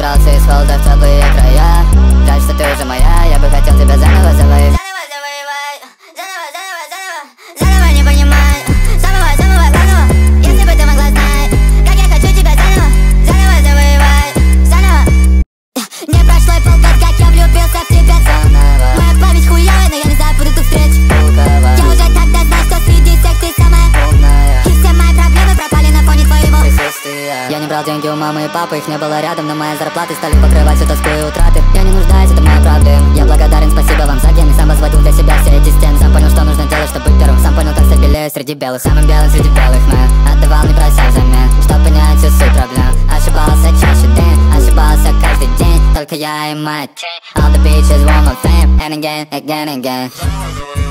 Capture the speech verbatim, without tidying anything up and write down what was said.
Собрался из холода в теплые края. Жаль, что ты уже моя, я бы хотел тебя заново завоевать. Заново не понимаю, самого, самого главного. Если бы ты могла знать, как я хочу тебя заново, заново завоевать, заново. Не прошло и полгода, как я влюбился в тебя заново. Моя память хуёвая, но я не забуду ту встречу. Я уже тогда знал, что среди всех ты самая умная. И все мои проблемы пропали на фоне твоего присутствия. Я не брал деньги у мамы и папы, их не было рядом, но мои зарплаты стали покрывать всю тоску и утраты. Я не нуждаюсь, это моя проблема. Я благодарен, спасибо вам за гены. Сам возводил для себя все эти стены. Сам понял, что нужно делать, чтобы быть первым. Сам понял, как стать белее среди белых. Самым белым среди белых, man. Отдавал, не прося взамен, чтоб понять всю суть проблем. Ошибался чаще день, ошибался каждый день. Только я и моя тень. All the bitches want my fame, and again, again, again.